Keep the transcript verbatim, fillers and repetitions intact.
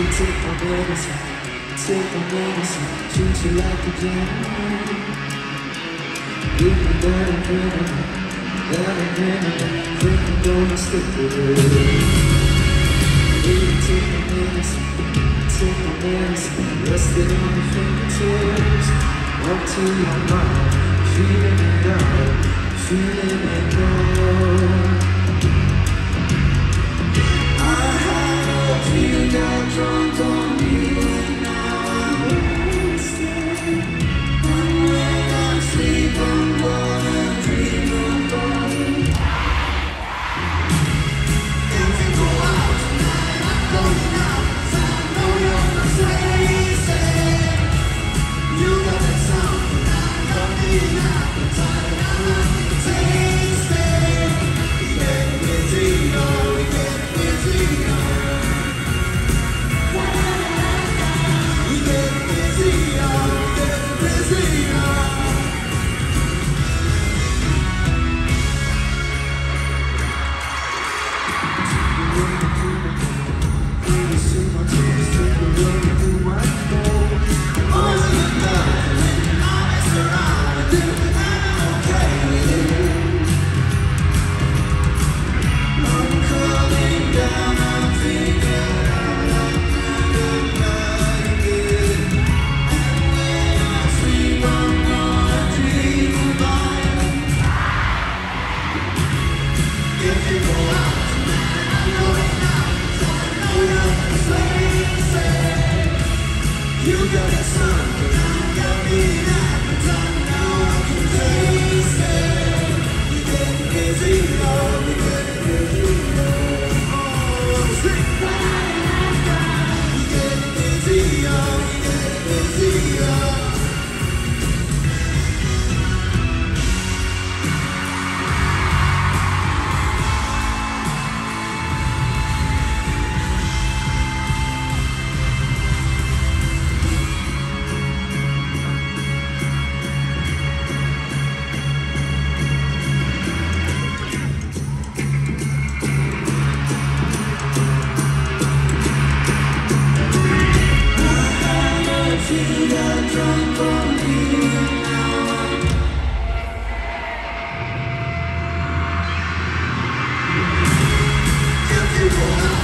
take my medicine, take my medicine, treat you like a gentleman. Give me that adrenaline, that adrenaline, think I'm gonna stick with it. Baby, take my medicine, take my medicine, rest it on your fingertips. Up to your mind, feeling it out, feeling it go. I had a feeling got drunk on you, and now I'm wasted. And when I sleep, I'm gonna dream about you. If we go out tonight, I'm going out, 'cause I know you're not crazy. You got that something I got me now, the time I love to taste it. We get busy, oh, we get busy, oh. We get busy, oh, we get busy, oh. Baby, see my tears, take a look through my phone. Always in the night, and I mess around with you, and I'm okay with it. I'm coming down, I'm thinking out loud, I'm like it. And when I sleep, I'm gonna dream about you. If you go out tonight, I'm going out, 'cause I know you're crazy. You got that something, I got me that, but I know I can taste it. We get busy, oh, we get busy, oh. Oh, sing. We get busy, oh, we get busy, oh. You got drunk on me, and now I'm if you go out